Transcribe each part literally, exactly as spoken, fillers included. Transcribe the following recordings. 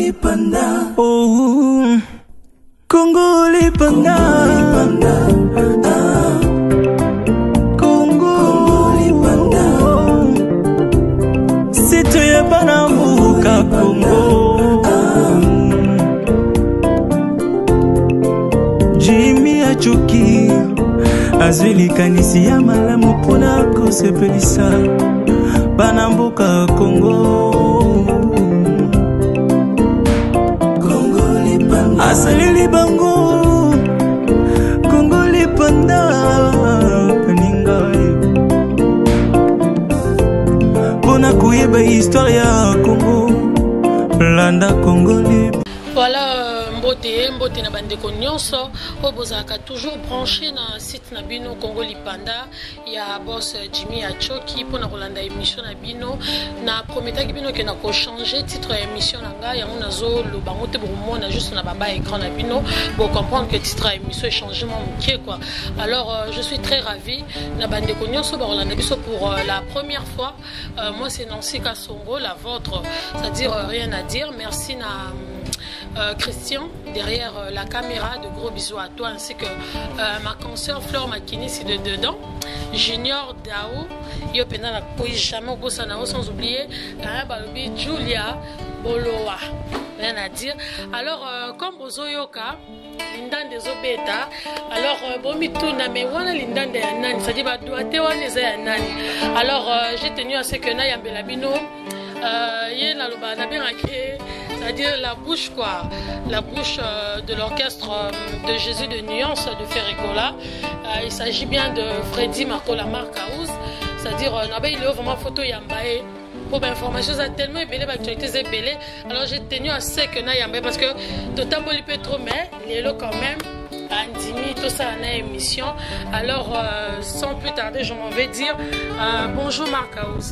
Lipanda. Oh, Congo Lipanda. Ah. Congo, Congo Lipanda. Si tu es pas dans Mouka Congo. Ah. Jimmy Achoki. Azuli kanisi ya malamu pona kosepelisa Banamboka Congo. Congo Lipanda. Asali libango Congo Lipanda. Paninga Pona kuyeba histoire ya Congo. Landa Congo Lipanda. Voilà. Mbote, mbote na bandeko nyonso obozaka toujours branché na site na bino Congo Lipanda ya boss Jimmy Achoki pour na kolanda émission na bino na prometaki bino ke na ko changer titre ya émission na nga ya mona zo lo bango te bomo na juste na baba écran na bino pour comprendre que titre ya émission est changement muké quoi. Alors euh, je suis très ravi na bandeko nyonso ba kolanda biso pour euh, la première fois. Euh, moi c'est Nancy Kasongo, la vôtre, c'est-à-dire euh, rien à dire. Merci na Euh, Christian derrière euh, la caméra, de gros bisous à toi ainsi que euh, ma consoeur Flore Makini c'est de dedans, Junior Dao yo pena la poi jamais au Bossanao sans oublier hein, Balobi Julia Boloa, rien à dire. Alors euh, comme Bozo Yoka Lindan des Obeta, alors euh, Bomi Tuna mais voilà Lindan de Nani, ça dit bah doit te wana za Nani. Alors euh, j'ai tenu à ce que na yambela bino euh yé na loba na bien c'est-à-dire la bouche quoi, la bouche euh, de l'orchestre euh, de Jésus de Nuance de Ferricola. Euh, il s'agit bien de Freddy Marcola Marcaouz, c'est-à-dire euh, il est vraiment photo Yambaye. Pour l'information, ça a tellement ébélé, l'actualité est ébélée. Alors j'ai tenu à ce que na Yambaye parce que d'autant qu'il peut trop, mais il est là quand même. Andimi, tout ça en émission. Alors euh, sans plus tarder, je m'en vais dire euh, bonjour Marcaouz.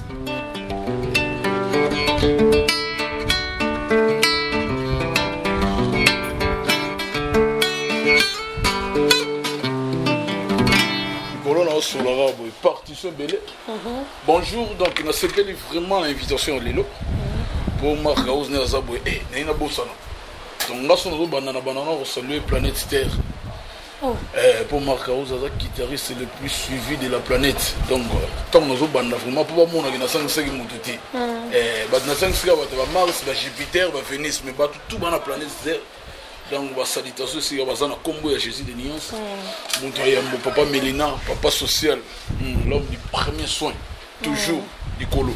Sur l'arabe, partition belé. Bonjour, donc on a accepté vraiment l'invitation de Lilo pour Marcaouz Nezaboué. Eh, Naina Bossana. Donc là, on a banana banana on salue planète Terre. Eh, pour Marcaouz, le guitariste le plus suivi de la planète. Donc, tant que nous avons vraiment pour moi, on a cinq cinq moutouti. Eh, bah na cinq cinq va Mars, va Jupiter, va Vénus, mais bah tout dans la planète Terre. Donc, la salutation, c'est que vous avez combo à Jésus de Nuance. Mon papa Mélina, papa social, l'homme du premier soin, toujours du colo.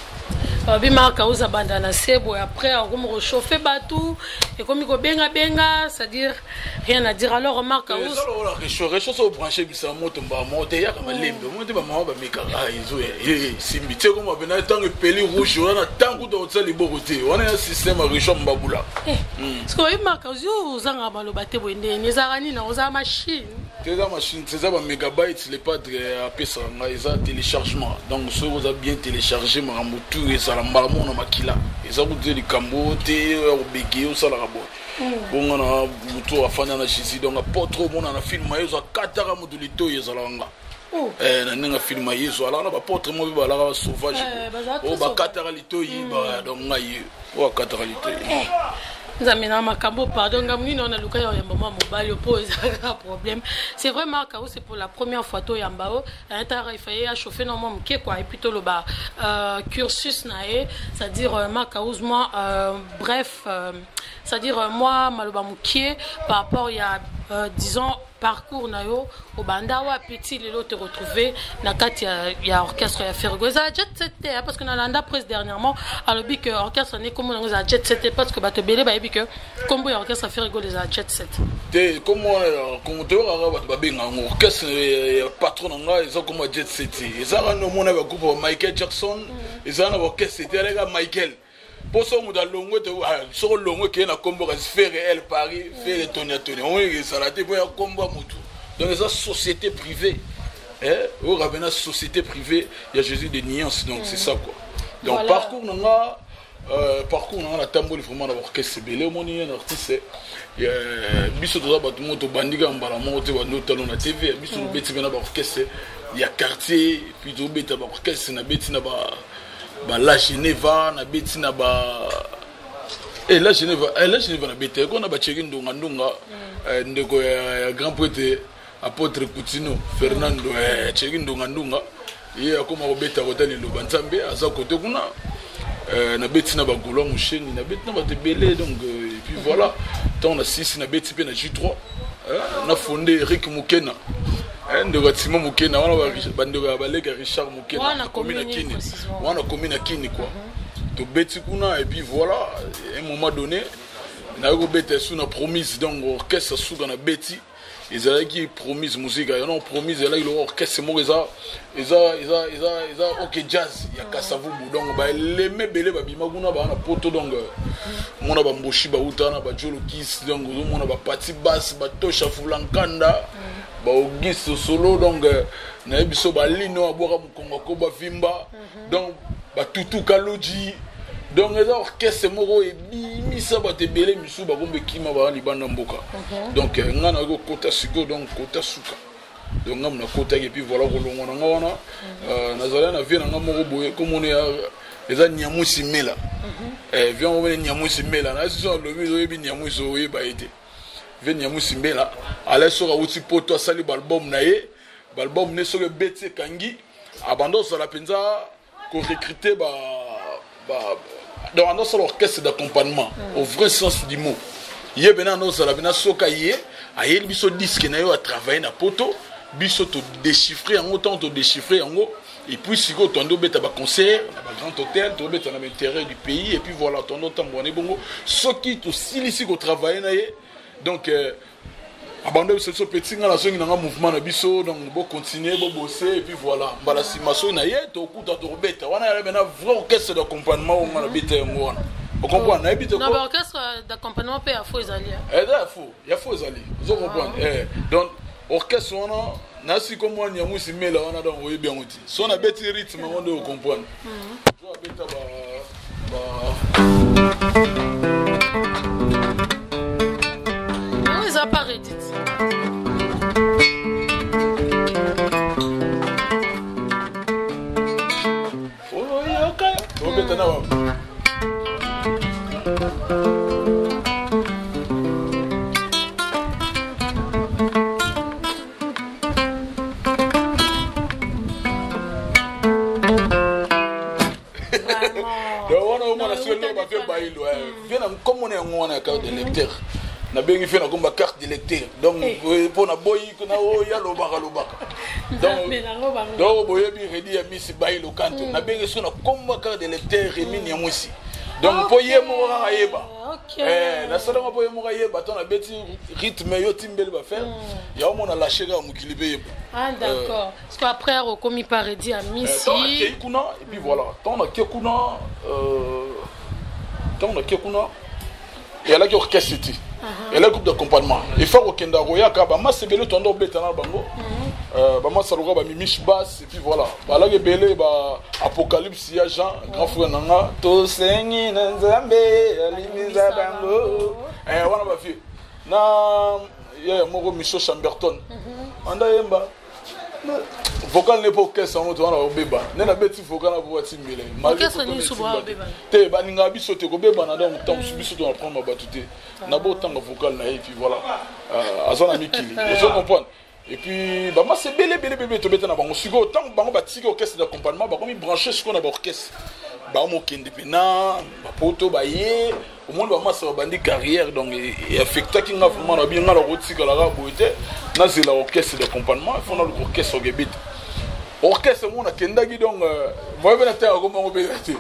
Babi Marcaouz abandana sebo et après on réchauffer batou et comme il go benga benga, c'est-à-dire rien à dire. Alors Marcaouz alors réchauffer réchauffer au branché bisa moto mba moto ya kama lembe moto ba mama ba meka izo eh simbi te comme bena tant que peli rouge on a tant que dans le boroté on a un système réchauffe mbabula eh parce que Marcaouz uzanga maloba te boende nezarani na oza machine c'est la machine c'est ça ba mégabytes les pas à pesa na isa téléchargement donc ce vous a bien téléchargé maramoutou et ça la mbala na makila eza ku dire likambo te obege o sala rabo bonga na muto afana na Jésus donc pas trop mona na film yezo akataka mutu lito yezalanga eh na ninga film yezo ala na ba porte mo ba la sauvage o ba kataka lito yi ba donc ngai o kataka lito yi Zamina makambo pardon ngamuni na luka ya yamba mobile pose un problème. C'est vrai Marcaouz c'est pour la première fois to yambao intara il fallait chauffer normalement mke quoi et plutôt le bas euh, cursus nae c'est-à-dire euh, Marcaouz moi euh, bref euh, c'est-à-dire euh, moi maloba mke par rapport il y a euh, disons parcours nayo au banda wa petit lelo te retrouver na kati il y a orchestre ya Fergoza jet set parce que na landa presse dernièrement alors que orchestre n'est comme on a jet set parce que ba te belé ba ebi que comme ya orchestre Fergo les a jet set te comme comme te ora ba benga orchestre patron nga ils ont comme jet set ils ont no mona ba groupe Michael Jackson ils ont un orchestre c'était les gars Michael pour ça, on a longue sur longue qui est na combo faire elle Paris faire Tony Tony on est salaté pour un combo mutu donc les sociétés privées hein au rabena société privée il y a Jésus de Nuance donc c'est ça quoi donc voilà. Parcours on a euh, parcours on a tamboli vraiment d'avoir que c'est belé mon un artiste il y a biso to ba moto bandiga mbala moto ba no talon na T V biso beti bena ba orchestre il y a quartier puis to beta ba orchestre na beti na ba ba la Geneva na beti na ba Et là, je ne vais pas bêter. Quand on a battu Ndonga Ndonga, ndeko ya grand prêtre apôtre Coutinho, Fernando, Tchegi Ndonga Ndonga, il y a comme un bêta hotel le Bantambe, à sa côté qu'on a. Na bêti na bagolo moucheni, na bêti na batebele donc et puis voilà. Tant on a six na bêti pe na J trois, on a fondé Eric Mukena. De Watima Mukena, on a bandé balega Richard Mukena. On a commis na Kini. On a commis na Kini quoi. To bêti kuna et puis voilà, à un moment donné, na go bêti sous na promise donc orchestre sous na bêti. Ils avaient qui promise musique, ils ont promis là il orchestre moi ils a ils a ils a ils a ils a OK jazz, il y a Kasavu donc ba les me belé ba bima kuna ba na poto donc mona ba mboshi ba utana ba jolo kiss donc mona ba partie basse ba tosha fulankanda ba Auguste solo donc na biso ba lino aboka mukongo ko ba vimba donc ba tutu kaloji donc les orchestres moro et bimisa ba te belé misu ba kombe kima ba libanda mboka donc ngana go kota siko donc kota suka donc ngam na kota et puis voilà ko longo na ngona euh nazala na vie na ngamo boye comme on est les anyamusi mela eh viens on est nyamusi mela na si on le miso ebi nyamusi oye ba été viens nyamusi mela ala sora uti poto sali album na ye album ne so le bete kangi abando ça la penza ko recruter ba ba donc on a sur l'orchestre d'accompagnement mm. au vrai sens du mot. Yé bena no sala bena soka yé ayé biso disque na yo a travailler na poto biso to déchiffrer en autant to déchiffrer en haut et puis si go tondo beta ba concert na ba grand hôtel to beta na l'intérieur du pays et puis voilà tondo tambone bongo soki to silisi ko travailler na yé donc euh, abandonner ce petit nga la songi na mouvement na biso donc bo continuer bo bosser et puis voilà bala simaso na ye to kuta to beta wana ya bena vrai orchestre d'accompagnement on na beta ngo wana on comprend na beta ko na ba orchestre d'accompagnement pe a faux ezali eh da faux ya faux ezali vous comprendre eh donc orchestre wana na si comme on ya musi mela wana donc oui bien outi so na beta rythme on doit comprendre so beta ba ba pas Reddit. Oh, ok. On va maintenant. Comme on est en a carte de lecteur. Na bengi fait na komba carte de lecteur donc pour na boyi na o ya lobaka lobaka donc donc boye bi redi ya misi bailo kanto na bengi so na komba carte de lecteur remini ya mwisi donc po ye mo ra yeba eh na sala mo po ye mo ra yeba ton na beti rythme yo timbele ba faire ya o mo na lâcher ga mukilibe yeba ah d'accord parce que après au commis par redi à misi donc ke kuna et puis voilà ton na ke kuna euh ton na ke kuna et là qui orchestre et le groupe d'accompagnement il faut que Kenda Roya kaba masse belé tondo beta na bango euh ba masse loga ba mimish bass et puis voilà ba la belé ba apocalypse ya Jean grand frère nanga to sengi na nzambe alimiza bango eh wana ba fi na ya moko Micho Chamberton anda yemba vocal n'est pas orchestre en autre on beba ne na beti vocal na bo timile orchestre ni suba beba te ba ninga biso te ko beba na donc temps biso to na prendre ma batute na bo tanga vocal na et puis voilà euh azana mikili vous comprenez et puis bah moi c'est belé belé belé to beta na bango siko tant bango ba tiki orchestre d'accompagnement ba comme brancher ce qu'on a ba orchestre ba mo kende pena ba poto ba ye au monde ba moi ça bandi carrière donc et affecta qui nga vraiment na bien na la rotika la boité na zela orchestre d'accompagnement il faut na orchestre gebit orchestre mon akendaki donc moi ben ata ko mo be ati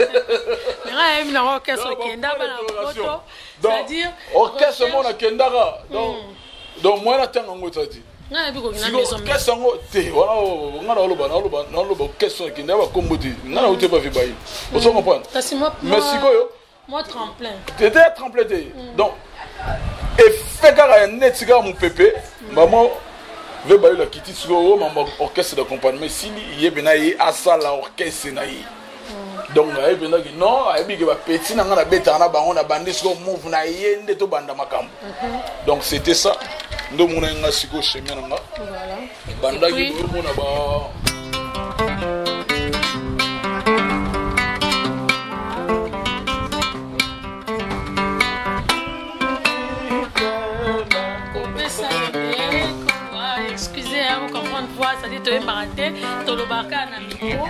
nga em na orchestre kenda ba na photo c'est-à-dire orchestre mon akendaka donc donc moi na tanga ngo tati nga bi ko na maison orchestre ngo te wala nga na loba na loba na loba orchestre kenda ba komboti nga na uté ba fi bayi vous comprenez parce moi merci koyo moi tremplin t'étais tremplin donc et fait gara netika mon pépé maman veut bailler la kitty sur le membre orchestre d'accompagnement s'il y est benaï à ça la orchestre naï donc il y a non il y a petit n'a pas bête na bango na bandé sur move na yende to banda makambo donc c'était ça ndo mona nga siko chemin nga voilà banda ki do mona ba voix, ça dit tu es baraté, tu le barca na micro.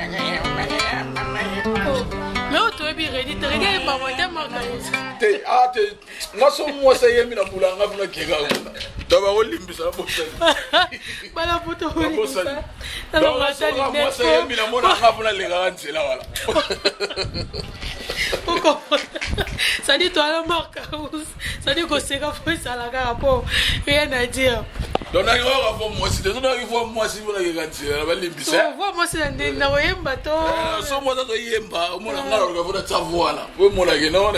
Mais oh, tu es bien ready, tu regardes pas moi, tu es marqué. Ah, moi, c'est moi, ça y est, mina boulanga, mina kega. Tu vas au limbi, ça va bosser. Pas la photo, oui. Moi, ça y est, mina mona, mina les gars, c'est là, voilà. Ça dit toi la marque, ça dit que c'est grave, ça la rapport, rien à dire. Donc, on va voir moi, si tu vois moi, si vous avez gagné, on va limbi. Tu vois moi, c'est un dénaoyemba, toi. So moi, ça y est, bah, moi, on a regardé ta voix là. Oui, moi, là, il y a un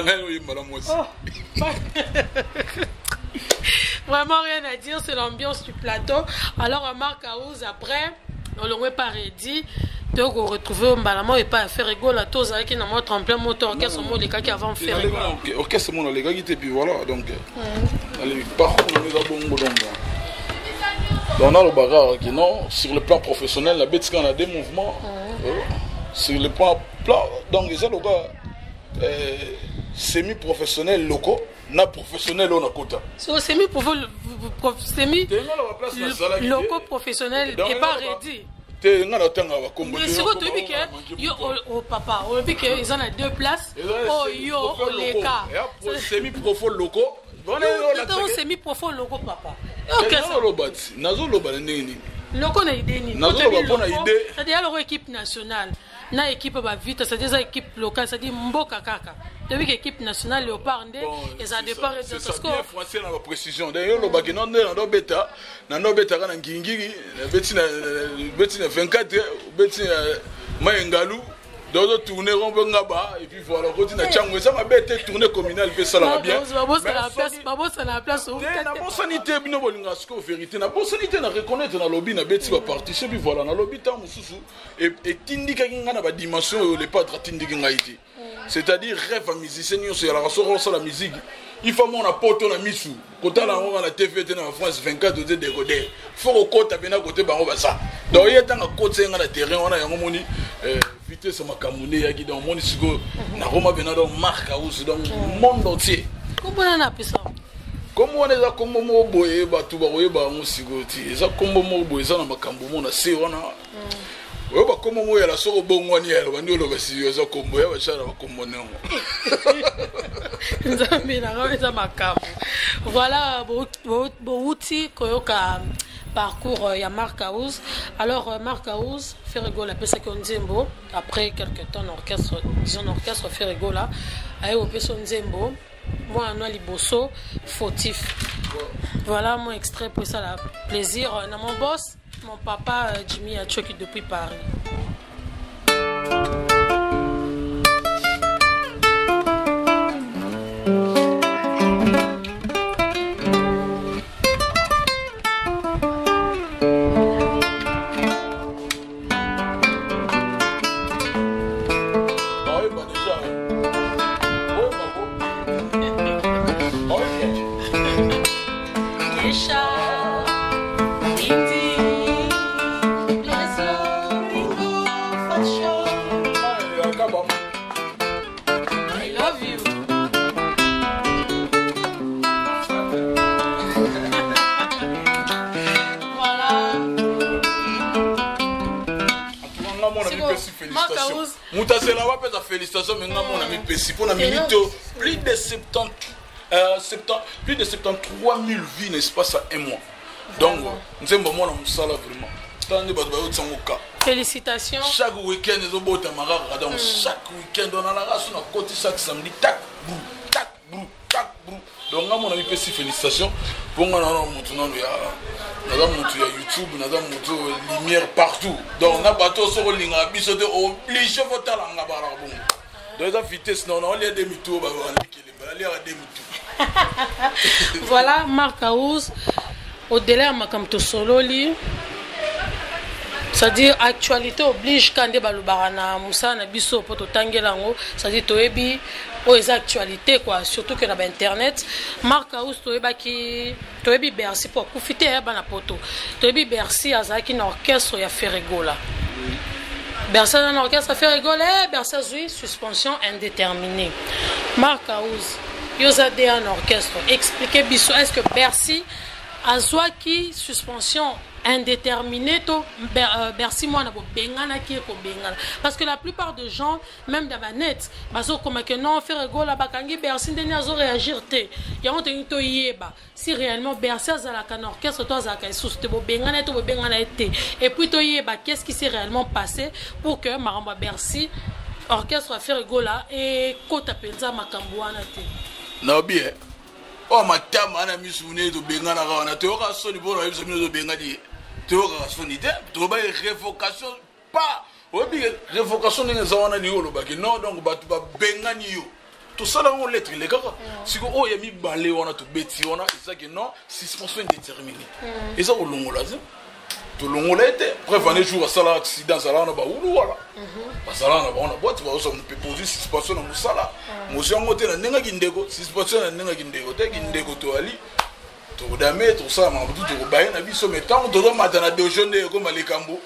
vraiment rien à dire, c'est l'ambiance du plateau. Alors, Marc House, après, on l'aurait pas redit. Donc, on retrouve un balamant et pas à faire rigolo à tous qui n'ont pas tremplin moteur orchestre, mon les gars qui avant faire rigolo. Orchestre, mon les gars qui étaient puis voilà. Donc, allez, par contre, on est à bon boulot. On a le bagarre qui non, sur le plan professionnel, la bête qu'on a des mouvements. Sur le plan plan, donc, ils ont le gars semi-professionnel locaux. Na professionnel on a quota. So semi semi loco professionnel et pas ready. Te ngana tanga wa kombo. Mais surtout tu dis que yo au papa, on dit que ils en a deux places. Oh yo les cas. Semi profo loco. On est semi profo loco papa. OK ça. Nazo loba nini. Loco na idée ni. Nazo loba bona idée. C'est-à-dire leur équipe nationale. Na équipe ba vite, c'est-à-dire équipe locale, c'est-à-dire mboka kaka. Depuis que l'équipe nationale Léopard et ça dépend de ce score. C'est français dans la précision. D'ailleurs, le bagage non dans bêta, dans nos bêta dans ngingiri, betina betina vingt-quatre, betina mayengalu, dans tourner ngaba et puis voilà, continue chango ça m'a bête tourner communal fait ça là bien. Babo ça la place, babo ça la place au na bon sanité bino bolinga score vérité na bon sanité na reconnaître na lobby na beti ba participer puis voilà na lobby ta mususu et et tindika ngana ba dimension les pas tindika ngaiti. C'est-à-dire rêve à musicien sur la raison la musique il faut mon apporte on a mis sous côté là on a la T V dans France vingt-quatre de décoder faut au côté bena côté bango ba ça donc il y a tant à côté on a terrain on a yango moni vitesse ma kamune ya gidan moni sigo na Roma bena dans Marc House dans monde entier comment on a appelé ça comme on est là comme mo boye ba tu ba boye ba mo sigo ti ça comme mo boye ça na makambo mo na se wana oui, bah comment moi la soro bongwani elle va nous le si ça comme moi va chercher comme moi non. Voilà outil koyoka parcours ya Marc House. Alors Marc House fait rigoler après ça qu'on Nzembo après quelques temps orchestre disons orchestre fait rigoler ayo peso Nzembo moi Noa Liboso fautif. Voilà mon extrait pour ça la plaisir dans mon boss. Mon papa Jimmy a choqué depuis Paris. Félicitations, mais mon ami Pessi, pour la minute, plus de soixante-dix, euh, soixante-dix, plus de soixante-treize mille vies, n'est-ce pas, ça un mois. Donc, nous sommes vraiment dans ça là, vraiment. Félicitations. Chaque week-end, nous sommes au donc chaque week-end, on a la race, on a côté chaque samedi, tac, brou, tac, brou, tac, brou. Donc, mon ami Pessi, félicitations. Pour moi, nous avons YouTube, nous avons lumière partout. Donc, on a bateau sur le ligne, on a obligé de voter la barabou. Donc, la vitesse, non, on a des mythos, on a des mythos. Voilà, Marc House, au-delà de Makamto Sololi. C'est-à-dire actualité oblige quand des balubarana Moussa na biso poto tangelango c'est-à-dire toebi o les actualités quoi surtout que na internet Marc House toeba ki toebi Bercy pour profiter ya bana poto toebi Bercy azaki na orchestre ya Ferregola Bercy na orchestre Ferregola Bercy zui suspension indéterminée Marc House yoza en orchestre expliquez biso est-ce que Bercy azwaki suspension indéterminé to Bercy moi na bo bengana ki ko bengana parce que la plupart des gens même dans la net bazo comme que non faire go la bakangi Bercy ndeni azo réagir te ya on te to yeba si réellement Bercy azala kan orchestre to azaka sous te bo bengana to bo bengana te et puis to yeba qu'est-ce qui s'est réellement passé pour que Maramba Bercy orchestre a fait go là et kota penza makambo wana te na bien oh matama ana misune to bengana ka wana to ka so ni bo na misune to bengadi to ka so ni te to ba révocation pas obi révocation ni zawana ni olo ba ki non donc ba to ba bengani yo tout ça là on lettre les gars si ko o ya mi balé wana to beti wana c'est ça que non suspension indéterminée et ça au long là tout le monde était bref un jour ça l'accident ça là on va ou voilà parce que là on a boîte va on peut poser suspension dans ça là monsieur ngote na nenga kindeko suspension na nenga kindeko te kindeko to ali to dame tout ça ma tout to ba na biso metant to do matana de journée comme les cambo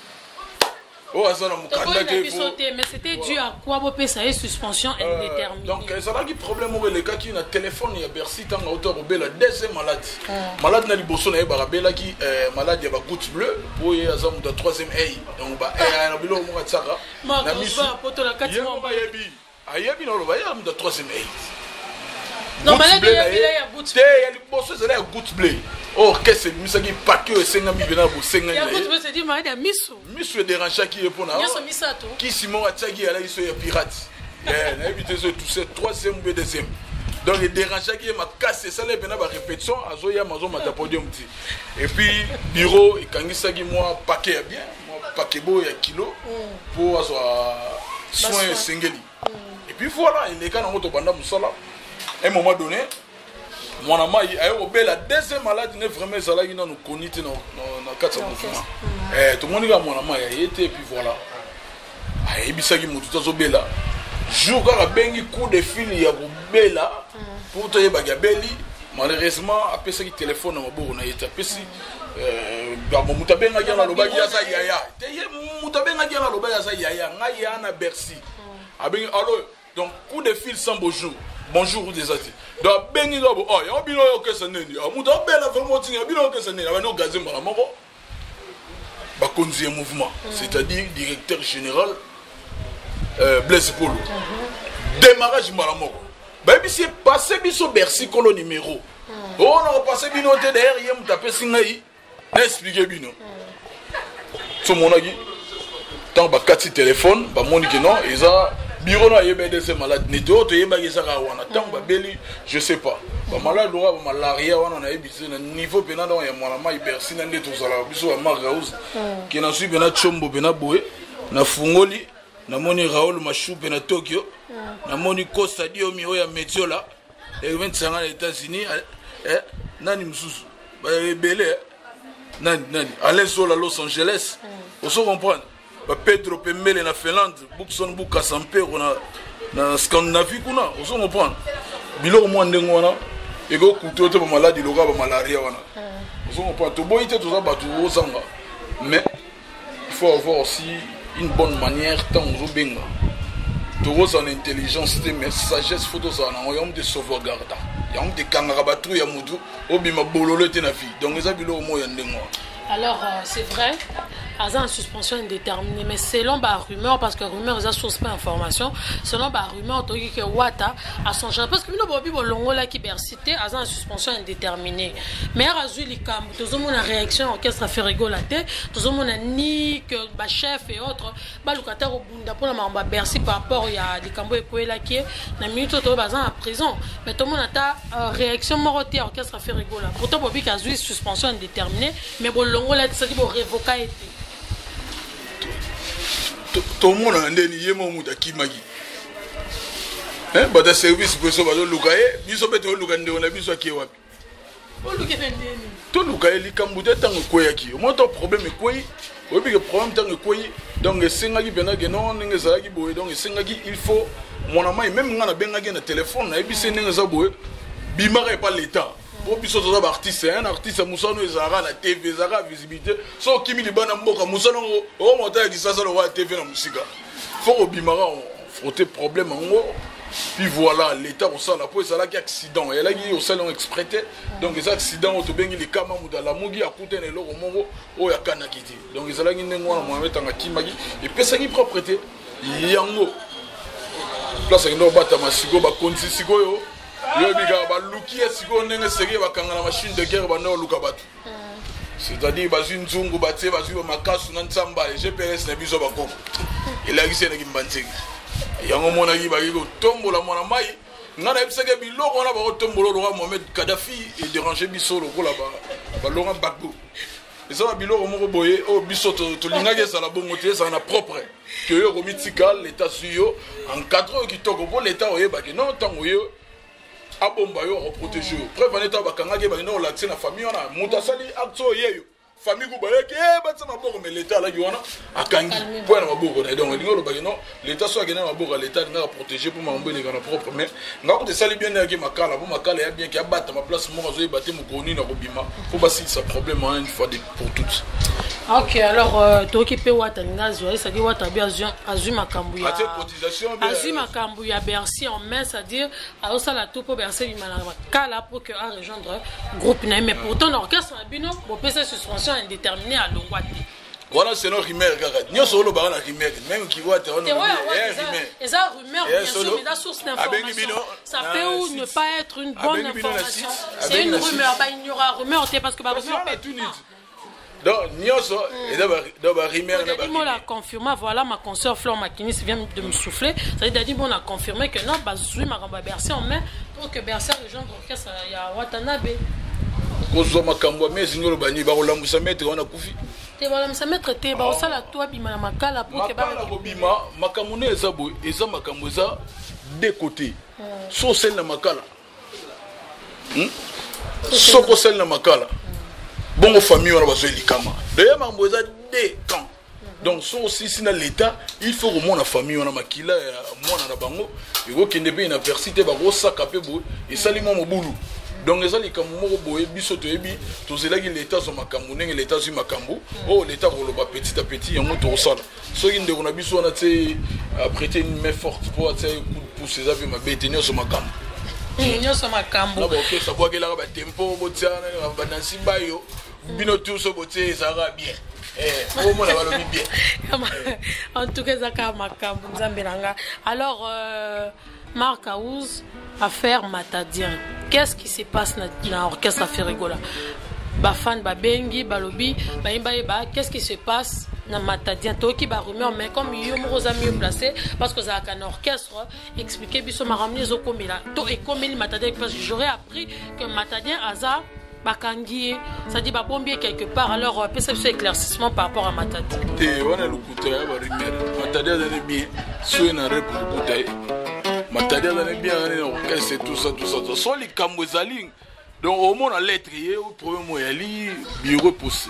oh ça na mukanda ke mais c'était dû à quoi bo pesa et suspension indéterminée donc ça là qui problème au les cas qui na téléphone ya Bercy tant auteur bela deuxième malade malade na liboso na ba bela qui malade ya ba goutte bleue pour ya za mu da troisième œil donc ba na bilo mo ka tsaka na miso poto la kati mo ba yebi ayebi no ba ya mu da troisième œil non malade ya bila ya goutte te ya liboso c'est la goutte bleue oh qu'est-ce que ça qui paquet cinq mille bena bo cinq mille ya goutte bleue c'est dit malade ya miso miso dérange qui répond na miso misato qui Simon Atchagi ala iso ya pirate eh na éviter ce tout c'est troisième ou deuxième donc il dérange qui ma casse ça les bena ba répétition azo ya mazo mata podium ti et puis bureau et kangisa qui moi paquet bien moi paquet beau ya kilo pour azo soin singeli et puis voilà il est quand on to banda musala à un moment donné mon ami a eu la deuxième maladie n'est vraiment ça là qui nous connaît dans dans quatre mouvements eh tout le monde va mon ami a été et puis voilà ah et bisa qui mutu zo bela jour quand a bengi coup de fil ya bela pour te yeba gabeli malheureusement après ça qui téléphone na maboko na yeta pesi euh ba mutu benga ya na lobaki ya sa yaya te ye mutu benga ya na lobaki ya sa yaya ngai ya na Bercy abengi allo donc coup de fil sans bonjour bonjour des atis donc bengi do oh ya bino yo kesa neni amuta bela vraiment tinga bino kesa neni abano gazemba la moko ba konzi mouvement c'est-à-dire directeur général euh Blaise Polo démarrage mala moko ba bisi passé biso Bercy colo numéro oh on a passé bino te derrière mu taper singai expliquer bino so monaki tant ba kati téléphone ba moniki non eza bureau na yeba de ces malades ni to to yeba yesa ka wana tant ba beli je sais pas ba malade ora ba malaria wana na yebisi na niveau pena dans ya mwana mai Bercy na ndeto zala biso ba Margaus qui na suivi na chombo pena boye na fungoli na moni Raoul Machou pena Tokyo na moni Costa Diomi oya Metiola et vingt-cinq ans aux États-Unis eh nani msusu ba rebelle nani nani Alain Sola Los Angeles on se comprend Pedro Pembele na Finlande, Buxon Buka Sampero na na Scandinavie kuna, on se comprend. Bilo mo ndengo wana, ego kuto te ba maladie loka ba malaria wana. On se comprend. To boyite tout ça ba tout osanga. Mais il faut avoir aussi une bonne manière tant on benga. To osa na intelligence mais sagesse photo ça na yom de sauvegarde. Yom de kangara batru ya mudu, obima bololo te na vie. Donc eza bilo mo ya ndengo. Alors, euh, c'est vrai, Azan en suspension indéterminée, mais selon la rumeur, parce que rumeur, ils ont source pas d'information, selon la rumeur, on dit que Wata a son genre, parce que nous, Bobby Bolongo, là, qui bercité, Azan en suspension indéterminée. Mais à Azul, il y a tout le monde a réaction, orchestre a fait rigoler, tout le monde a ni que le chef et autres, le locataire au Bunda pour la Mamba Bercy par rapport à des Cambo et Kouela qui est, dans la minute, tout Azan en prison. Mais tout le monde a réaction, moroté, orchestre a fait rigoler. Pourtant, Bobby Azul, suspension indéterminée, mais Bolongo, on l'a dit pour révoquer tout le monde a un déni momuta kimagi hein bah de service pour ça va le lukaye biso bete o lukande on a biso ki wapi o lukende ndeni to lukaye li kambuta tango koyaki mo to problème koyi o bi que problème tango koyi donc senga ki bena geno ninga za ki boye donc senga ki il faut mon ami même ngana benga ki na téléphone na ebise ninga za boye bimara pas l'état. Pour biso toza ba artiste un artiste musano ezara na T V ezara visibilité so kimi libana mboka musano o monta ki sasa lo wa T V na musika faut obimara frotter problème ngo puis voilà l'état osala po ezalaki accident elaki osala exprès te donc eza accident oyo tobengi likama mutu alamuki akutana eloko moko oyo akanaki te donc ezalaki ndenge wana Mohamed anga kimaki epesaki propreté yango place akende obatama sikoyo bakonzi sikoyo yobika baluki ye sikoyo ndenge seke bakanga na machine de guerre banda oluka bato c'est-à-dire bazwi nzungu batie bazwi bamakasu na ntsamba G P S na biso bakoko elakisi enaki mbanzeki yango monaki baki kotombola mwana mai nga nayebisaki biloko wana bakotombola oloka Mohamed Kadhafi edérange biso lokola balonga Gbagbo eza ba biloko moko boye oyo biso tolingaki ezala bongo te ezala na propre ke oyo komitika l'état zwi yo encadre oyo kitoko mpo l'état oyebaki non ntango yo abomba yo oprotéger yo preuve en état bakangaki bakina olakise na famille wana moto asali acte oyo yeyo famille kubayaki batisa maboko mais l'état alaki wana akangi mpo ya na maboko na ye donc elingi olobaki non l'état so akende na maboko ya l'état alingaka protéger mpo makambo eleka na propre mais nga kote esali bien eyaki makala mpo makala ya bien ki abata maplace moko azoyeba te mokoni na kobima mpo basilisa problème wana une fois pour toutes. Ok, alors toki pe wata lingazi wa c'est-à-dire wata bi azui makambu ya azui makambu ya Bercy en main, c'est-à-dire a osala tout pour Bercy bimana kala pour que a rejoindre groupe na mais pourtant l'orchestre na bino bo pesa suspension indéterminée à longwate. Voilà, c'est nos rumeurs gaga. Nyo solo ba na rumeur même qui voit te on rumeur. Et ça rumeur bien sûr mais la source d'information. Ça peut ou ne pas être une bonne information. C'est une rumeur, ba il y aura rumeur parce que ba rumeur donc nyoso et d'abord d'abord rumeur d'abord moi la confirmer voilà ma consoeur Flore Makinis vient de me souffler ça veut dire bon a confirmé que non bazui makamba Bercy en main pour que Bercy rejoindre l'orchestre ya Watanabe kozo makambo mais zinyo bani ba olamusa mettre on a kufi te ba olamusa mettre te ba osala toi bima makala pour que ba bima makambo ne ezabo eza makambo za de côté so sel na makala so ko sel na makala bongo famille wana bazo elikama d'ailleurs mambo eza deux camps donc so aussi si na l'état il faut que mon famille wana makila mwana na bango eko kende pe na versité ba rosaka pe bo esali mo mobulu donc ezali likambo moko boye biso toyebi tozelaki l'état so makambo ndenge l'état zu makambo oh l'état koloba petit à petit yango tosala soki ndeko na biso wana te prêter une main forte pour te pour ces avis mabete nyonso makambo nyonso makambo na bo ke sa kwa kelaka ba tempo botiana ba dansi bayo bino tout so botie ça va bien eh au moins la balobi bien en tout cas ça ka makambo nzambe nanga alors euh, Marc Aouz affaire Matadien qu'est-ce qui se passe na, na orchestre Ferregola ba fan ba bengi balobi ba imba ba qu'est-ce qui se passe na Matadien toki ba rumeur mais comme yo moza mieux placé parce que ça a un orchestre expliquer biso maramni zo komela to et comme il Matadien parce que j'aurais appris que Matadien Aza bakangié ça dit ba bombier quelque part alors peut ce éclaircissement par rapport à Matadien et on a le coup de ba rumeur Matadien est bien sur na rep coup de Matadien est bien orchestre tout ça tout ça so les kamwezali donc au moins la lettre au premier mot yali bureau poussé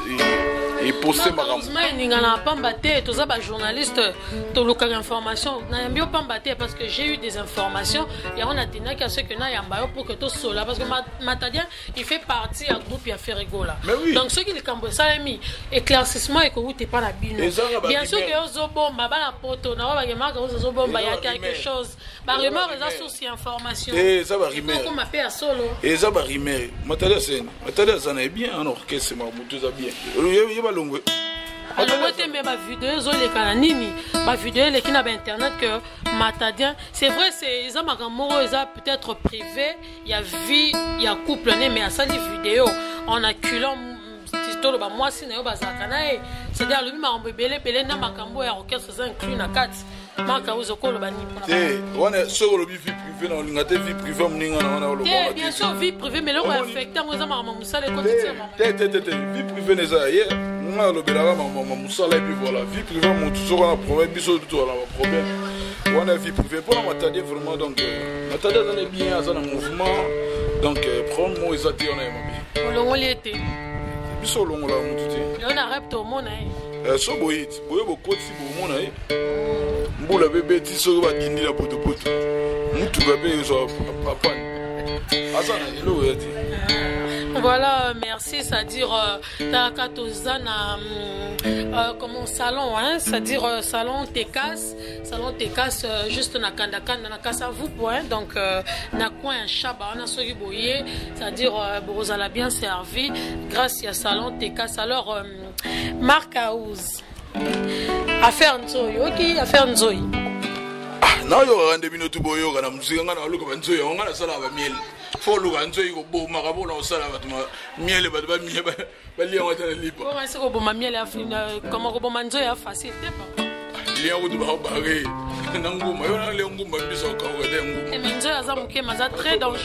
et posté makambo mais ninga na pamba te toza ba journaliste to loka information na mbio pamba te parce que j'ai eu des informations et on a tenu qu'à ce que na yamba pour que to sola parce que Matadien il fait partie à groupe ya Ferregola donc ceux qui le cambo ça mis éclaircissement et que vous t'es pas la bino bien sûr que ozo bomba ba la poto na ba gemaka ozo bomba ya quelque chose ba rumeur eza source information et ça va rimer comme appel à solo et ça va rimer Matadien c'est Matadien ça est bien en orchestre mamutu za bien longwe alors tu me ba vidéo zo le kana nini ba vidéo le kina ba internet que Matadien c'est vrai c'est ça makambo ça peut-être privé il y a vie il y a couple né mais à ça les vidéos en acculant titolo ba moi si na yo bazaka na e c'est-à-dire le makambo belé belé na makambo ya orchestre ça inclus na quatre maka uzo ko lo ba ni pour eh on so lo vie privée na linga te vie privée mninga na lo ba bien sûr vie privée mais le affectant moi ça makambo musala ko te te te vie privée ne ça hier on lo belaka makambo musala et puis voilà vie privée mon tout so na problème biso tout la problème on a vie privée pour Matadien vraiment donc Matadien dans les bien ça dans mouvement donc prendre moi exacté on a on lo l'été biso lo ngola mutu te on a rap to mona eh so boyit boye bokoti bo mona e mbula bebe ti so ba dindi la poto poto mutu ba be so papa Voilà, merci, c'est-à-dire Takatozana, comment salon, hein, c'est-à-dire euh, salon Tekas, salon Tekas, euh, juste na Kandakanda, na Kasavu, hein, donc euh, na coin Chaba, na Soriboye, c'est-à-dire euh, Borozala bien servi, grâce à salon Tekas. Alors, euh, Marc House, affaire Nzoï, ok, affaire Nzoï. Non, il y aura un début de tout boy, on a un musique, on a un look of Nzoï, on a la salle à miel. Faut le Nzoï, au beau marabou, on a salle à miel, et pas de miel, pas de lien, on a un libre. Comment est-ce que vous miel, comment vous Nzoï a facile, pas? Il y a un peu de barré, Nangou, mais on a les Ngou, mais ils ont encore des Ngou. Et Nzoï a zamouké, mais c'est très dangereux.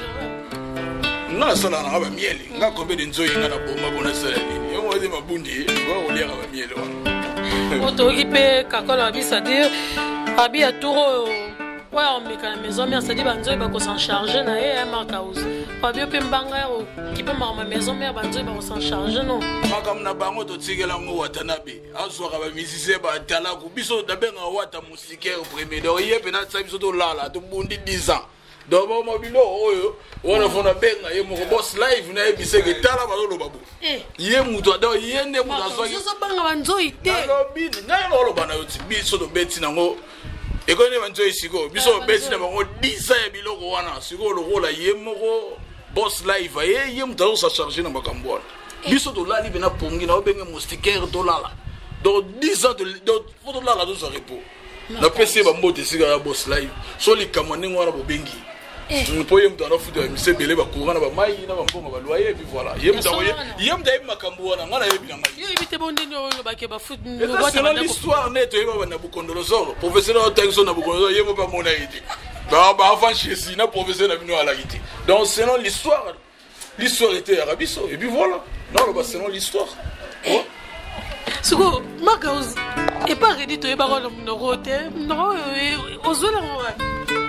Non, la salle à miel, on a combien de Nzoï, on a bon, on a salle, et on a des mabundi, on va lire à miel. On t'a occupé, Kakola, c'est-à-dire, Abi a tout. Ouais, on met quand même maison, mais c'est-à-dire Banzoï va s'en charger, na et Marc House. Abi a pu m'bangaire, qui peut ma maison, mais Banzoï va s'en charger, non. Makam na bango to tigela ngo watanabe. Azwaka ba musicien ba tala ku biso dabenga wata musicaire premier. Donc yé pena sa biso to lala to bundi dix ans. Donc ba mobilo oyo, wana fona benga ye mo boss live na ebise ke tala ba lo babu. Eh. Yé muto do yé ne muto azwa. Zo banga Banzoï te. Alobi, na lo bana yo ti biso to beti na ngo. Et quand on est ici, biso beti na bango dix ans biloko wana, siko lo rola yemoko boss live ye yem tazo sa charger na makambo. Biso to la libe na pongi na obenge moustiquaire to lala. Donc dix ans de donc faut la la do sa repos. Na P C ba mbote sika ya boss live. So li kamane ngwana bo bengi. Nous pouvons me donner foutre monsieur belé ba courant na ba mai na ba mbongo ba loyer et puis voilà. Yem tazo yem da yem makambo na ngana yebi na mai. Yo ibite bonde no ba ke ba foot. C'est l'histoire net yeba na Bukondonosor. Professeur Otengso na Bukondonosor yemo ba mona ite. Bah bah enfin chez si na professeur na bino à la ite. Donc selon l'histoire, l'histoire était arabiso et puis voilà. Non, bah selon l'histoire. Ouais. Sugo Marc House et pas ready to yeba ko no rote. Non, ozola ouais.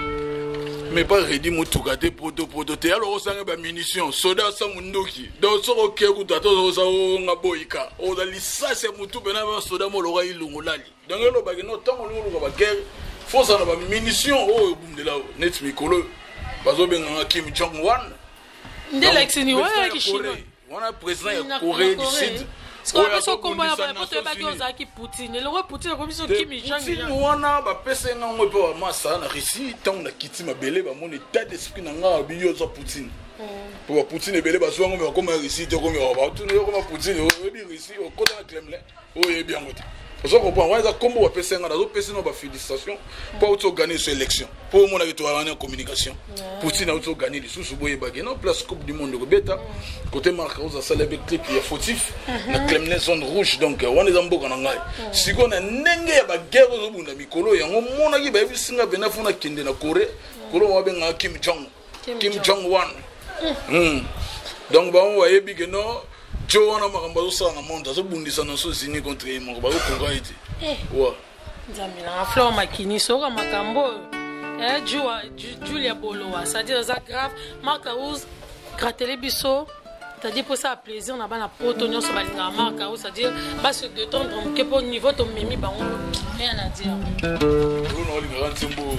Mais pas ready mutugate poto poto te alors osanga ba munitions soda sa mundoki donc so ko ke kuta to so nga boyika o da lisase mutu bena ba soda mo loka ilungu lali donc lo ba no tongo lo ba guerre faut ça ba munitions o bum de là net mikolo bazo benga Kim Jong Un ndela xini wa ki chino wana président ya Corée du Sud. Parce que so combat ba poto ba ki ozaki Poutine le roi Poutine ko biso Kim Jong Un wana ba pesa nga ngo pe ba masa na Russie tant na kiti mabele ba mon état d'esprit na nga biyo za Poutine pour Poutine belé ba so ngo me comme Russie te ko me ba tu ne comme Poutine o bi Russie o kota Kremlin o ye bien ngote parce qu'on comprend ouais ça combo ba pesa nga na zo pesa no ba félicitations pour auto gagner cette élection pour mon avec toi en communication Poutine a auto gagner les sous boye ba non place coupe du monde ko beta côté Marc House ça le clip il est fautif na Kremlin zone rouge donc on est en boka na ngai si ko na ndenge ya ba guerre zo bunda mikolo yango mona ki ba bisinga bena fona kende na Corée kolo wa benga Kim Jong Kim Jong Un hmm donc ba on voyait big no jo wana makamba zo sala na monde zo bundisa na so zini contre mo ba ko konga ite wa nzamila aflo makini soka makambo eh Jua Julia Bolowa ça dit ça grave Marc House gratele biso c'est-à-dire pour ça plaisir na bana poto nyonso balinga Marc House c'est-à-dire ba se détendre que pour niveau to memi ba on rien à dire on on linga ntimbo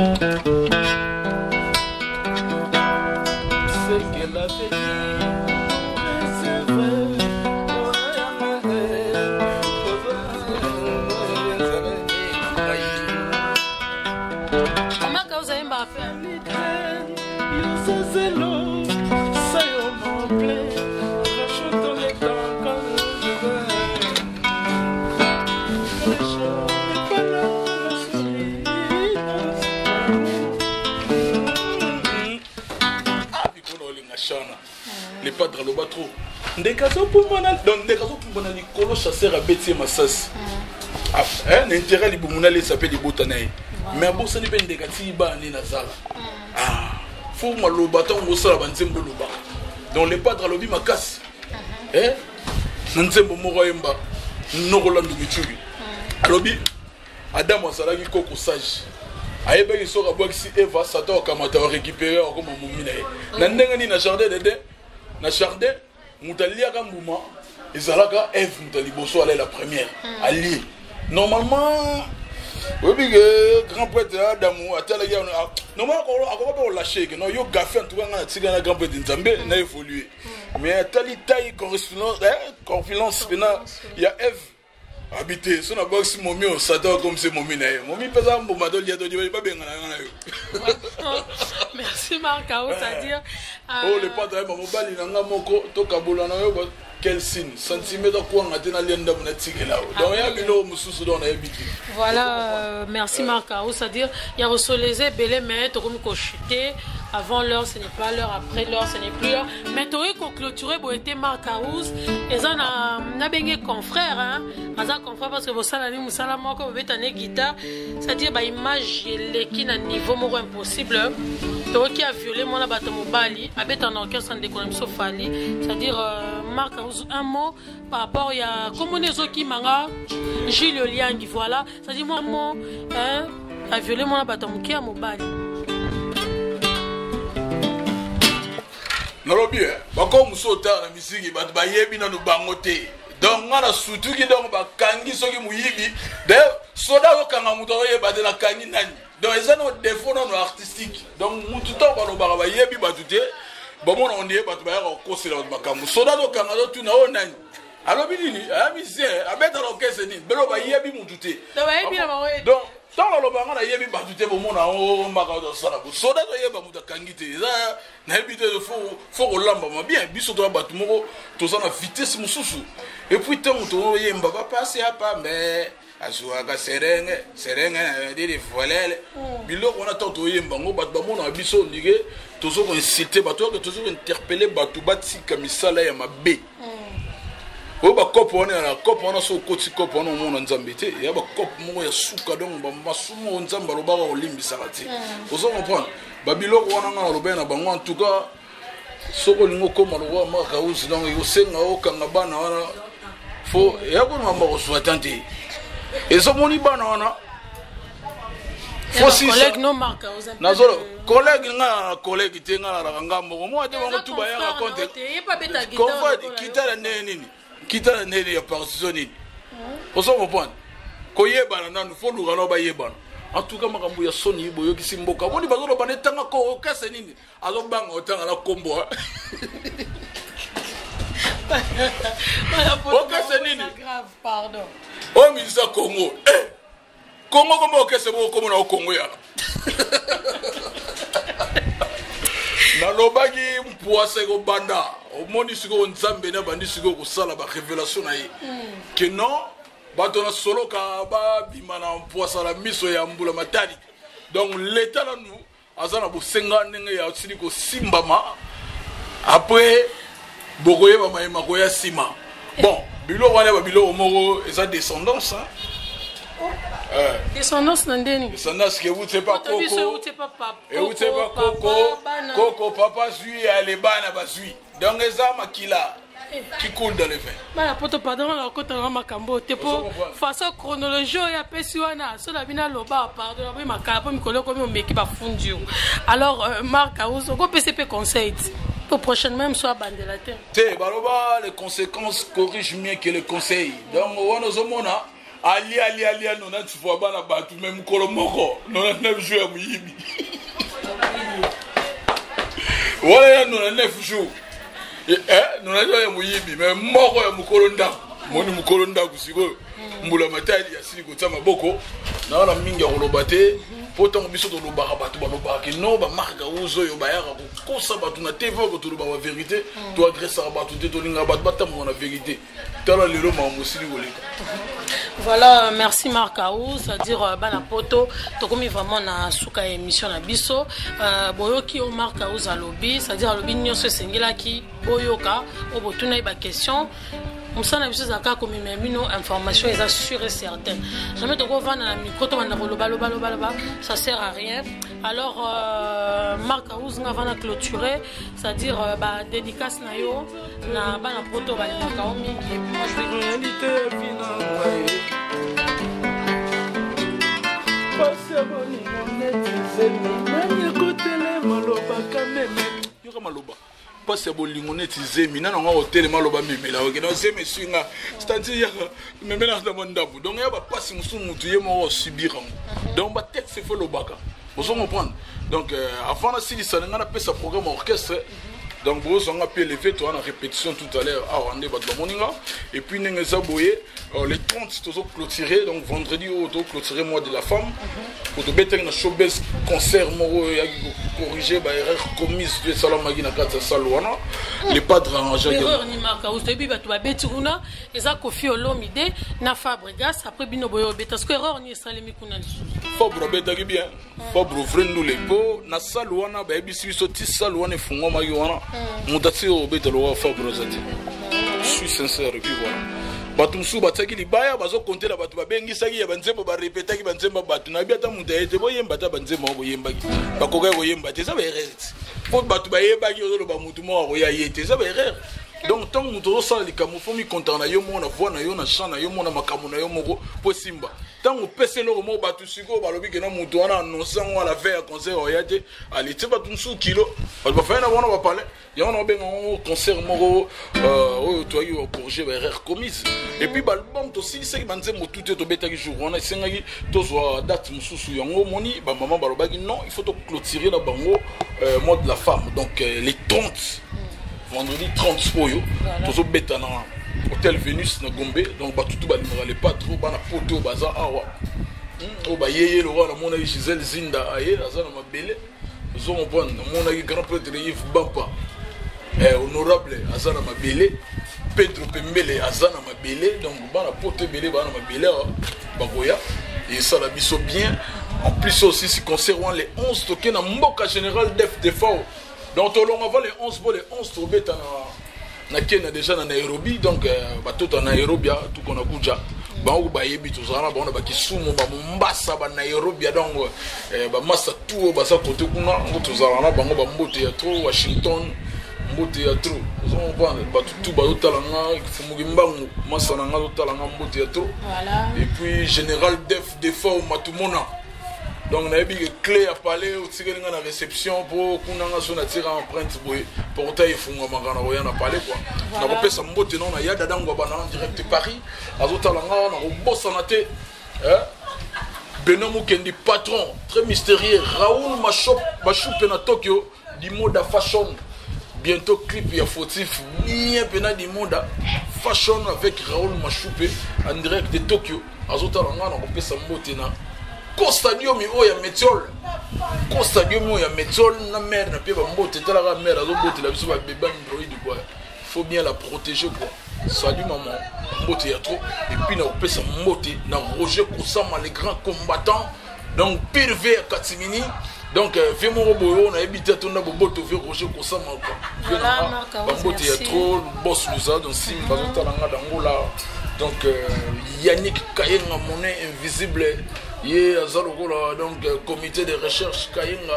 c'est que la vie les padres le batro ndekazo pomona donc ndekazo pomona ni kolo chasseur a beti masas ah hein l'intérêt li bomuna les s'appelle botanaï mais bon ça ne peut ndekati ba ni nazala ah faut maloba tango sala banzembo loba donc les padres lobi makasi hein nzembo moko yemba nokolando michuri lobi Adam asalaki koko sage ayeba ki soka bwaki Eva sato kamata récupérer comme mumina na ndenge ni na jardin de na jardin mutalia ka mbuma ezalaka Eve mutali boso ala la première ali normalement Oui, que grand prêtre Adamou, à tel égard, non, moi, on va lâcher, non, yo gaffé, en tout cas, on a un grand prêtre Nzambé, n'a évolué. Mais à tel taille, correspondance, confiance, il y a Eve. Habité, son box momi au Satan comme c'est momi naï. Momi pas un bon madol, il y a d'autres, il pas bien. Merci Marc, c'est-à-dire. Oh, le pas de mon bal, il en a mon co, toka boulana, quel signe, centimètre quoi, on a tenu à l'enda mon attique là. Donc il y a une autre moussou dans l'habitude. Voilà, merci Marc, c'est-à-dire, il y a reçu les ébélés, mais tu comme chuté. Avant l'heure, ce n'est pas l'heure. Après l'heure, ce n'est plus l'heure. Mais tu aurais clôturé pour être Marc House. Et ça, on a bien confrère. Hein? On a confrère parce que vous savez, vous savez, moi, quand vous êtes en guitare, c'est-à-dire, bah, image, qui est à un niveau impossible. Tu aurais qui a violé, moi, la bataille Bali, habite en orchestre, en déconne, sauf Fali. C'est-à-dire, Marc House, un mot par rapport, il y a, comme on est au qui manga, Gilles Liangui, voilà. C'est-à-dire, moi, moi, hein, a violé, moi, la bataille qui a Mobali. Nalobi, bako musota na misiki batu bayebi na nubangote. Donc ngana surtout ki donc ba kangi soki muyibi. De soda yo kanga muto yeba de la kangi nani. Donc eza no défaut no artistique. Donc mutu to ba no ba bayebi batu te. Ba mona on die batu ba ya ko sela ba kamu. Soda do kanga do tu na o nani. Alobi nini? A misé, a beta lo kese ni. Belo ba yebi mutu te. Do ba yebi na ba we. Donc tant que l'on a yebi batute pour mon on m'a de ça pour soda to yeba muta kangite ça na habité de faut faut lamba ma bien biso to batu moko to ça na vitesse mususu et puis tant to yemba ba passer à pas mais azwa ka serenge serenge na dire volele bilo on a tant to yemba ngo batu ba mona biso ndige to so ko inciter batu que to so interpeller batu bati kamisala ya mabe. Oh bah cop on est là, cop on a so côté cop on a mon nzambe te, il y a bah cop mon ya suka donc bah masumo nzamba lo ba o limbi sarati. Vous comprenez? Babilo ko wana ngalo bena bango en tout cas soko lingo koma lo wa maka usi donc yo senga o kanga bana wana fo ya ko mama ko swatante. Et so moni bana wana fo si collègue no marka aux nazolo collègue nga collègue te nga la ngambo mo ate bango tuba ya raconter. Confort kitala neni. Kita na neli ya partition nini oso comprendre ko yebana nanu fo luka no ba yebana en tout cas makambo ya soni boyo kisimboka boni bazolo banetanga ko kase nini azo banga otanga la kombo o kase nini grave pardon o ministre Congo eh Congo como kase bo como na Congo ya na lobaki mpoase ko banda o moni siko nzambe na bandi siko ko sala ba révélation na ye que non bato na solo ka ba bimana mpoasa la miso ya mbula matari donc l'état là nous azana bo senga ndenge ya tsili ko simbama après bokoye ba mai makoya sima bon bilo wana ba bilo omoro eza descendance hein. Euh, descendance nandeni descendance que vous c'est pas coco et vous c'est pas coco coco papa zui ale bana bazui donc eza makila qui coule dans le vin bana poto pardon la kota na makambo te po façon chronologie ya pesi wana so la bina loba pardon la makala po mikolo ko mi meki ba fundio alors euh, Marc Auzo ko P C P conseil pour prochainement même soit bandelateur te baloba les conséquences corrigent mieux que les conseils donc on nous mona ali ali ali non tu vois bana batu même kolomoko non neuf jours muyibi voilà non neuf jours eh non jours muyibi mais moko ya mukolonda moni mukolonda kusiko mbula matali ya sili kotama boko na la mingi ya kolobate pourtant biso to lobaka batu balobaka ke non ba marka uzo yo bayaka ko kosa batu na T V ko to loba la vérité to agresser batu te to linga batu batambo na vérité tala lelo ma musili koleka. Voilà, merci Marc Aou, c'est-à-dire euh, bana poto to komi vraiment na suka émission na biso euh, boyoki o Marc Aou za lobby, c'est-à-dire lobby nyonso sengela ki boyoka o botuna ba question musana biso za ka komi mino information est sûre et certaine. Jamais to ko vana na micro to bana loba loba loba loba, ça sert à rien. Alors euh, Marc Aou nga vana clôturer, c'est-à-dire euh, ba dédicace na yo na bana poto ba Marc Aou mingi. Moi je vais réalité finale. Maloba. passe ya bolingo neti zemi nana nga hotel maloba memela oke na zemi swinga c'est-à-dire memela na mondabu donc ya ba passe musu mutu ye mo subir donc ba texte faut le baka vous comprendre donc avant la sili ça nga pesa programme orchestre donc vous on a pu lever toi en répétition tout à l'heure à Rwanda ba moninga et puis nenga zaboye les trente toujours clôturé donc vendredi auto clôturé mois de la femme pour te mettre un showbiz concert moro ya corriger ba erreur commise de salamagi na kata salwana les padres arrangés erreur ni marka au début ba to ba beti kuna eza Kofi Olomide na Fabregas après bino boyo beta parce que erreur ni salemi kuna Fabre beta ki bien Fabre vrendo les po na salwana ba ebisi biso ti salwana fungo magi wana mutati o beta lo Fabre zati je suis sincère et puis voilà batu musu bataki libaya bazo compter la batu babengisaki ya banzembo ba répétaki banzembo batu na biata muta ete boyemba ta banzembo boyembaki bakoka boyemba te ça ba erreur faut batu bayebaki ozo ba mutu mo ko ya yete ça ba erreur donc tant mutu ça li kamufo mi content na yo mo na voix na yo na chant na yo mo na makamu na yo moko po simba tant o pese lo mo batu siko balobi ke na mutu wana annoncer ngo la veille concert oyate ali te batu musu kilo ba fa na bona ba parler ya on a ben un concert moko euh toi yo corriger ba erreur commise et puis l'album aussi c'est que banze mo tout to betaki jour on a sengaki to zo date mususu yango moni ba maman balobaki non il faut to clôturer la bango mois de la femme donc les trente vendredi trente oyo to zo betana hôtel Vénus na Gombe donc ba tout ba les pas trop ba na poto baza awa o ba yeye lo wana mona Gisèle Zinda aye azana mabele zo mo bon mona grand prêtre Yves Bampa eh honorable azana mabele Pedro Pembele azana mabele donc bana pote belé bana mabele bagoya et ça la biso bien en plus aussi si concernant les onze toqués na mboka général def defao donc to long avant les onze pour les onze to beta na na Kenya déjà na Nairobi donc ba tout en Nairobi tout qu'on a kuja ba ou ba yebi to zana ba on ba kisumu ba Mombasa ba Nairobi donc ba massa tout ba sa côté kuna to zana ba ngo ba mbote ya trop Washington mbote ya trop on va ba tout ba otalanga fumugi mbangu masana nga otalanga mbote ya trop et puis général def defao matumona donc na yebi clé à parler au tigelinga na réception pour kunanga so na tira empreinte boy portail fungo magana oya na parler quoi na ko pesa mbote non na ya dadango ba na direct Paris azotalanga na ko bossa na te hein Benomo Kendi patron très mystérieux Raoul Machop Machoupe na Tokyo du mode fashion bientôt clip ya fautif bien pena du mode fashion avec Raoul Machoupe en direct de Tokyo azotalanga na ko pesa mbote na Stadium o ya Metol ko stadium o ya Metol na mère na pe ba mbote tala ka mère azo bote la biso ba bébé android quoi faut bien la protéger quoi salut maman mbote ya trop et puis na opesa mbote na Roger Kosama les grands combattants donc Pire V Katimini donc vraiment robo on a habité ton na boboto ve Roger Kosama quoi ba mbote ya trop boss nous a donc si bazo tala nga dangola donc Yannick Kayenga monnaie invisible Yé azalokola donc comité de recherche Kayenga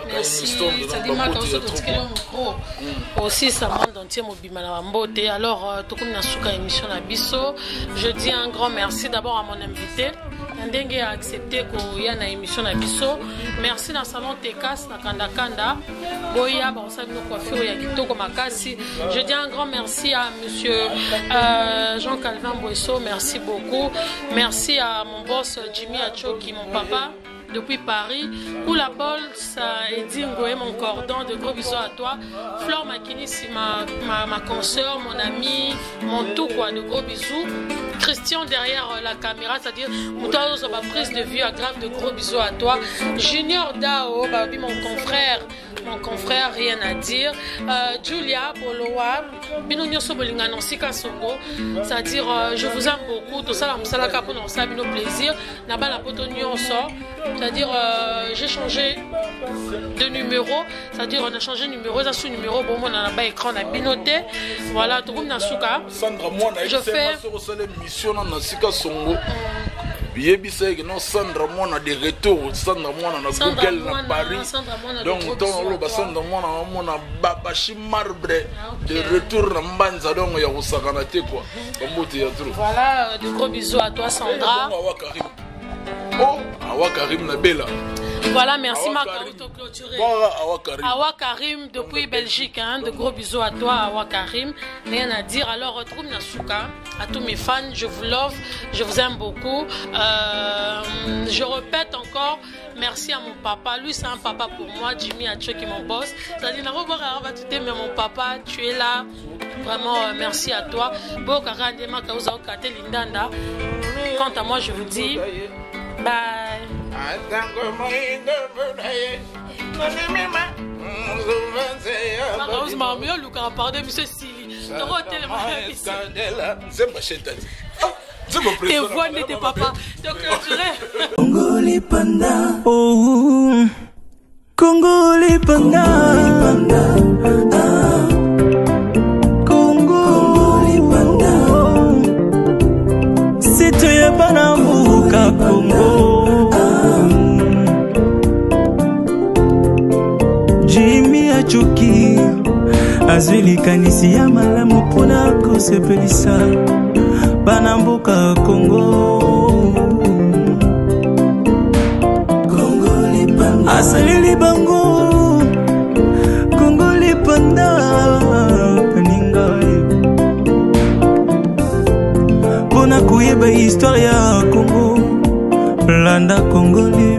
aussi ça monde entier mobima na mbote alors tout na suka émission na biso je dis un grand merci d'abord à mon invité ndenge a accepté ko ya na émission na biso merci na salon Tekas na Kanda Kanda boya ba osabi no coiffure ya kitoko makasi je dis un grand merci à monsieur euh, Jean Calvin Boesso merci beaucoup merci à mon boss Jimmy Achoki mon papa depuis Paris, pour la Paul, ça est dit mon cordon, de gros bisous à toi. Flore Makini, c'est ma, ma, ma consoeur, mon ami, mon tout quoi, de gros bisous. Christian derrière la caméra, c'est-à-dire, ça ma prise de vue, grave de gros bisous à toi. Junior Dao, bah, oui, mon confrère, mon confrère, rien à dire. Euh, Julia Bolowa, Binonyo Sobolinga, non, Sika Songo, c'est-à-dire, euh, je vous aime beaucoup, tout ça, la Moussala Kapo, non, ça, nos plaisirs. Là-bas, la Potonio, sort. C'est-à-dire, euh, j'ai changé de numéro. C'est-à-dire, on a changé de numéro. Ça, sous numéro, bon, on a bas écran, on a binoté. Voilà, tout comme Nasuka. Sandra, moi, je fais. Mission dans Sika Songo. Yebisa non Sandra moi on a des retours Sandra moi on a Google na Paris donc ton lo ba Sandra moi on a babashi marbre de retour na Mbanza donc ya kusakana te quoi mbote ya trop. Voilà, de gros bisous à toi Sandra. Oh awa Karim na Bella Voilà, merci Marc autoclôturé. Awa Karim depuis Belgique, hein, de gros bisous à toi Awa Karim. Rien à dire, alors retrouve Nasuka, à tous mes fans, je vous love, je vous aime beaucoup. Euh, je répète encore, merci à mon papa, lui c'est un papa pour moi, Jimmy Acho qui est mon boss. C'est-à-dire, mais mon papa, tu es là, vraiment euh, merci à toi. Quant à moi, je vous dis bye. Tes voix n'étaient pas pas. Congolais Panda. Oh, Congolais Panda. Congolais Panda. Si tu es pas dans Mouka Congo. Jimmy Achoki azwili kanisi ya malamu pona kosepelisa bana mboka Congo. Congolais Panda asalili bango Congolais Panda paninga pona kuyeba histoire ya Congo landa Congolais.